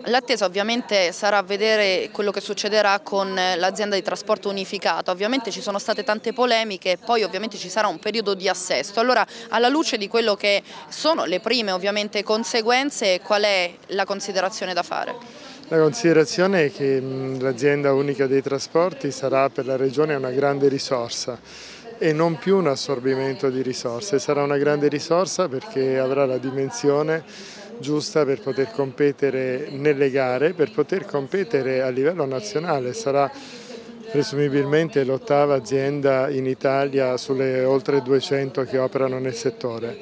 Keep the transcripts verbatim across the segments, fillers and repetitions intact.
L'attesa ovviamente sarà vedere quello che succederà con l'azienda di trasporto unificata. Ovviamente ci sono state tante polemiche e poi ovviamente ci sarà un periodo di assesto. Allora, alla luce di quello che sono le prime ovviamente conseguenze, qual è la considerazione da fare? La considerazione è che l'azienda unica dei trasporti sarà per la Regione una grande risorsa e non più un assorbimento di risorse, sarà una grande risorsa perché avrà la dimensione giusta per poter competere nelle gare, per poter competere a livello nazionale. Sarà presumibilmente l'ottava azienda in Italia sulle oltre duecento che operano nel settore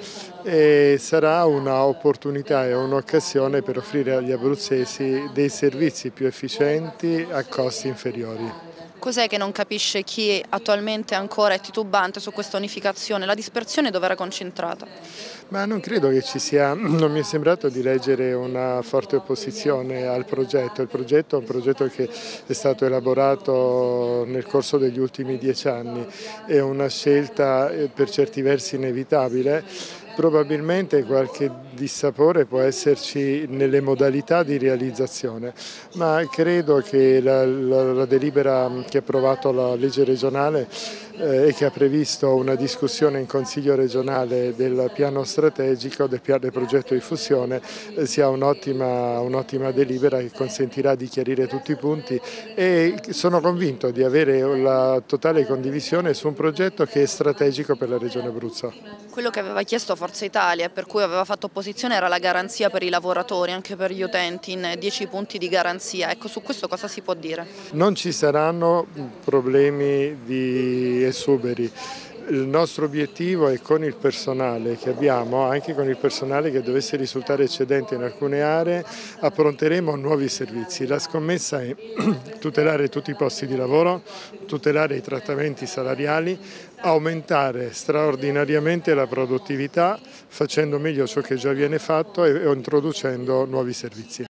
e sarà un'opportunità e un'occasione per offrire agli abruzzesi dei servizi più efficienti a costi inferiori. Cos'è che non capisce chi attualmente ancora è titubante su questa unificazione? La dispersione dove era concentrata? Ma non credo che ci sia, non mi è sembrato di leggere una forte opposizione al progetto. Il progetto è un progetto che è stato elaborato nel corso degli ultimi dieci anni, è una scelta per certi versi inevitabile. Probabilmente qualche dissapore può esserci nelle modalità di realizzazione, ma credo che la, la, la delibera che ha approvato la legge regionale eh, e che ha previsto una discussione in Consiglio regionale del piano strategico, del, piano, del progetto di fusione, eh, sia un'ottima un'ottima delibera che consentirà di chiarire tutti i punti e sono convinto di avere la totale condivisione su un progetto che è strategico per la Regione Abruzzo. Quello che aveva chiesto Forza Italia e per cui aveva fatto opposizione era la garanzia per i lavoratori, anche per gli utenti, in dieci punti di garanzia. Ecco, su questo cosa si può dire? Non ci saranno problemi di esuberi. Il nostro obiettivo è con il personale che abbiamo, anche con il personale che dovesse risultare eccedente in alcune aree, appronteremo nuovi servizi. La scommessa è tutelare tutti i posti di lavoro, tutelare i trattamenti salariali, aumentare straordinariamente la produttività facendo meglio ciò che già viene fatto e introducendo nuovi servizi.